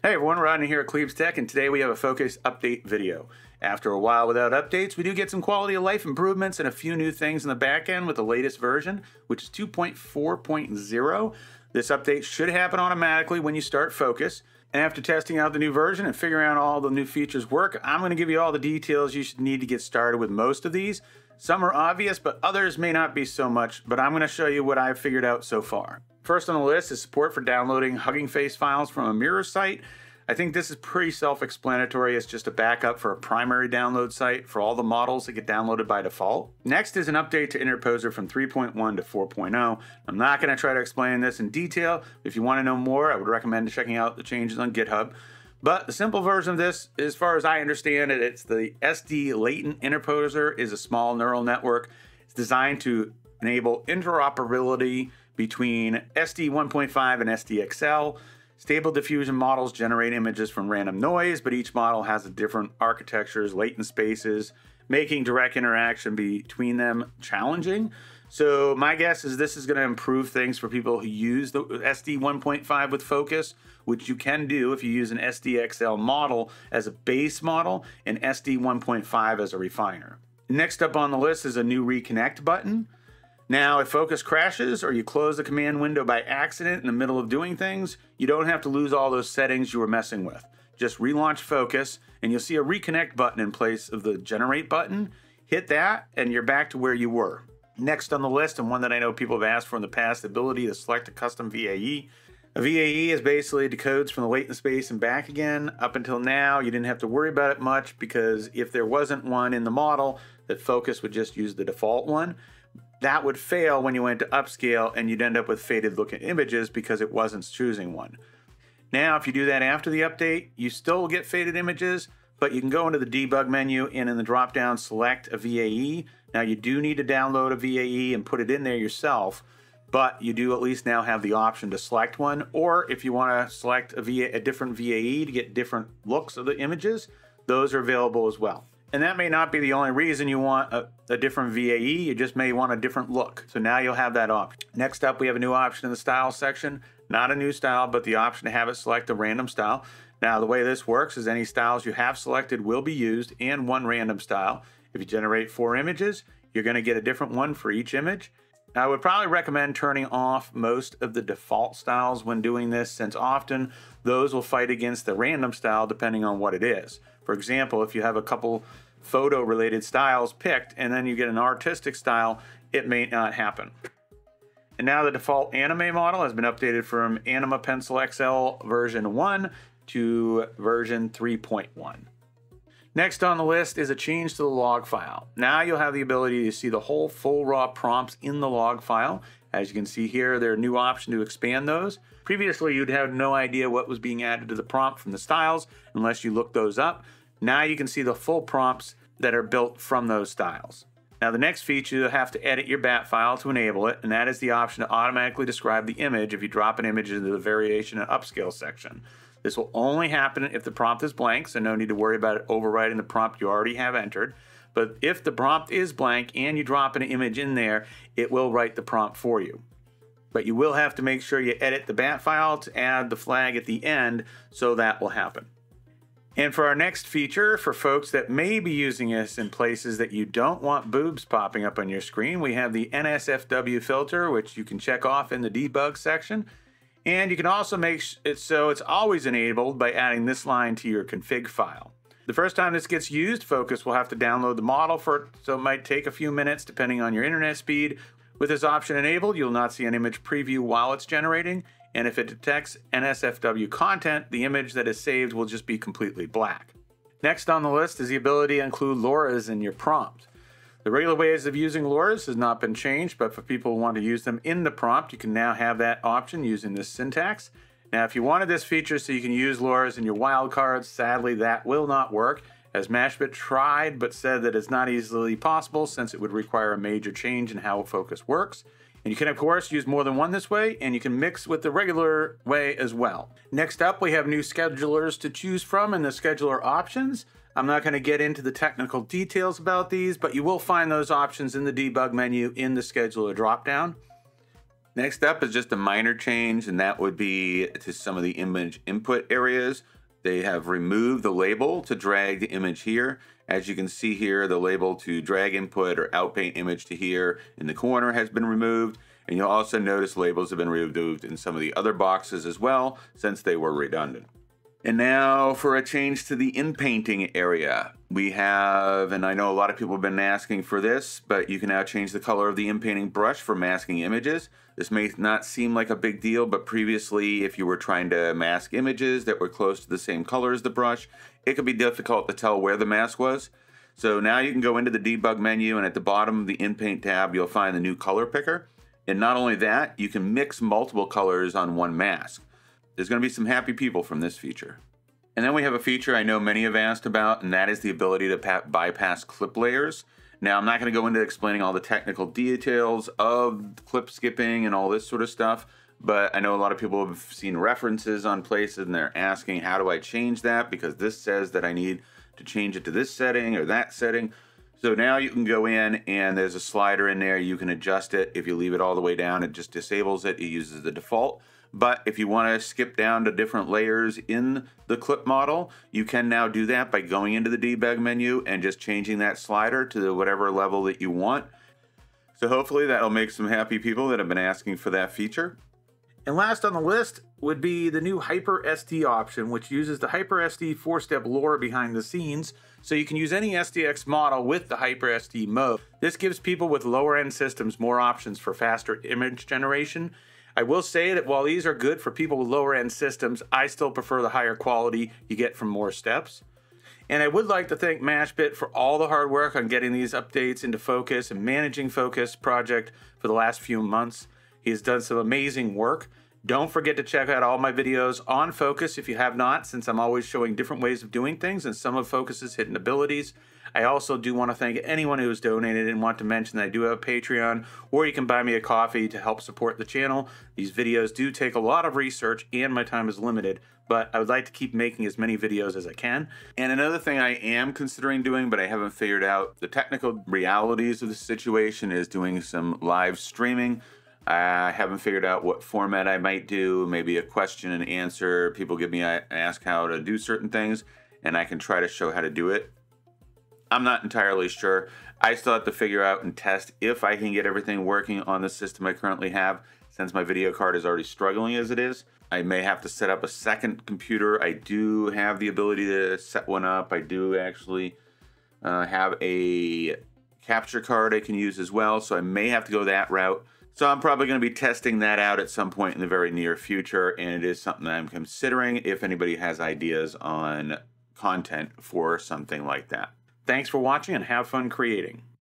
Hey everyone, Rodney here at Cleves Tech, and today we have a Focus update video. After a while without updates, we do get some quality of life improvements and a few new things in the back end with the latest version, which is 2.4.0. This update should happen automatically when you start Focus. And after testing out the new version and figuring out all the new features work, I'm going to give you all the details you should need to get started with most of these. Some are obvious, but others may not be so much, but I'm going to show you what I've figured out so far. First on the list is support for downloading Hugging Face files from a mirror site. I think this is pretty self-explanatory. It's just a backup for a primary download site for all the models that get downloaded by default. Next is an update to Interposer from 3.1 to 4.0. I'm not going to try to explain this in detail. If you want to know more, I would recommend checking out the changes on GitHub. But the simple version of this, as far as I understand it, it's the SD Latent Interposer is a small neural network. It's designed to enable interoperability between SD 1.5 and SDXL. Stable diffusion models generate images from random noise, but each model has a different architectures, latent spaces, making direct interaction between them challenging. So my guess is this is going to improve things for people who use the SD 1.5 with Focus, which you can do if you use an SDXL model as a base model and SD 1.5 as a refiner. Next up on the list is a new reconnect button. Now, if Focus crashes or you close the command window by accident in the middle of doing things, you don't have to lose all those settings you were messing with. Just relaunch Focus and you'll see a reconnect button in place of the generate button. Hit that and you're back to where you were. Next on the list, and one that I know people have asked for in the past, the ability to select a custom VAE. A VAE is basically decodes from the latent space and back again. Up until now, you didn't have to worry about it much because if there wasn't one in the model, that Focus would just use the default one. That would fail when you went to upscale and you'd end up with faded looking images because it wasn't choosing one. Now, if you do that after the update, you still will get faded images, but you can go into the debug menu and in the drop down select a VAE. Now you do need to download a VAE and put it in there yourself, but you do at least now have the option to select one, or if you want to select a different VAE to get different looks of the images, those are available as well. And that may not be the only reason you want a different VAE, you just may want a different look. So now you'll have that option. Next up, we have a new option in the style section. Not a new style, but the option to have it select a random style. Now the way this works is any styles you have selected will be used and one random style. If you generate 4 images, you're going to get a different one for each image. I would probably recommend turning off most of the default styles when doing this, since often those will fight against the random style depending on what it is. For example, if you have a couple photo related styles picked and then you get an artistic style, it may not happen. And now the default anime model has been updated from Anima Pencil XL version 1 to version 3.1. Next on the list is a change to the log file. Now you'll have the ability to see the whole full raw prompts in the log file. As you can see here, there's a new option to expand those. Previously, you'd have no idea what was being added to the prompt from the styles unless you looked those up. Now you can see the full prompts that are built from those styles. Now the next feature, you'll have to edit your BAT file to enable it, and that is the option to automatically describe the image if you drop an image into the variation and upscale section. This will only happen if the prompt is blank, so no need to worry about it overwriting the prompt you already have entered. But if the prompt is blank and you drop an image in there, it will write the prompt for you. But you will have to make sure you edit the BAT file to add the flag at the end, so that will happen. And for our next feature, for folks that may be using this in places that you don't want boobs popping up on your screen, we have the NSFW filter, which you can check off in the debug section. And you can also make it so it's always enabled by adding this line to your config file. The first time this gets used, Focus will have to download the model for it, so it might take a few minutes depending on your internet speed. With this option enabled, you'll not see an image preview while it's generating, and if it detects NSFW content, the image that is saved will just be completely black. Next on the list is the ability to include LoRa's in your prompt. The regular ways of using LoRa's has not been changed, but for people who want to use them in the prompt, you can now have that option using this syntax. Now, if you wanted this feature so you can use LoRa's in your wildcards, sadly that will not work, as Mashbit tried but said that it's not easily possible since it would require a major change in how Focus works. And you can, of course, use more than one this way, and you can mix with the regular way as well. Next up, we have new schedulers to choose from in the scheduler options. I'm not going to get into the technical details about these, but you will find those options in the debug menu in the scheduler dropdown. Next up is just a minor change, and that would be to some of the image input areas. They have removed the label to drag the image here. As you can see here, the label to drag input or outpaint image to here in the corner has been removed. And you'll also notice labels have been removed in some of the other boxes as well, since they were redundant. And now for a change to the inpainting area. We have, and I know a lot of people have been asking for this, but you can now change the color of the inpainting brush for masking images. This may not seem like a big deal, but previously, if you were trying to mask images that were close to the same color as the brush, it could be difficult to tell where the mask was. So now you can go into the debug menu, and at the bottom of the inpaint tab, you'll find the new color picker. And not only that, you can mix multiple colors on one mask. There's going to be some happy people from this feature. And then we have a feature I know many have asked about, and that is the ability to bypass clip layers. Now, I'm not going to go into explaining all the technical details of clip skipping and all this sort of stuff, but I know a lot of people have seen references on places and they're asking, how do I change that? Because this says that I need to change it to this setting or that setting. So now you can go in and there's a slider in there. You can adjust it. If you leave it all the way down, it just disables it. It uses the default. But if you want to skip down to different layers in the clip model, you can now do that by going into the debug menu and just changing that slider to whatever level that you want. So hopefully that'll make some happy people that have been asking for that feature. And last on the list would be the new HyperSD option, which uses the HyperSD 4-step lore behind the scenes, so you can use any SDX model with the HyperSD mode. This gives people with lower-end systems more options for faster image generation. I will say that while these are good for people with lower-end systems, I still prefer the higher quality you get from more steps. And I would like to thank Mashbit for all the hard work on getting these updates into Focus and managing Focus project for the last few months. He has done some amazing work. Don't forget to check out all my videos on Focus if you have not, since I'm always showing different ways of doing things and some of Focus's hidden abilities. I also do want to thank anyone who has donated and want to mention that I do have a Patreon, or you can buy me a coffee to help support the channel. These videos do take a lot of research and my time is limited, but I would like to keep making as many videos as I can. And another thing I am considering doing, but I haven't figured out the technical realities of the situation, is doing some live streaming. I haven't figured out what format I might do, maybe a question and answer. People ask how to do certain things, and I can try to show how to do it. I'm not entirely sure. I still have to figure out and test if I can get everything working on the system I currently have, since my video card is already struggling as it is. I may have to set up a second computer. I do have the ability to set one up. I do actually have a capture card I can use as well, so I may have to go that route. So I'm probably going to be testing that out at some point in the very near future, and it is something that I'm considering if anybody has ideas on content for something like that. Thanks for watching and have fun creating.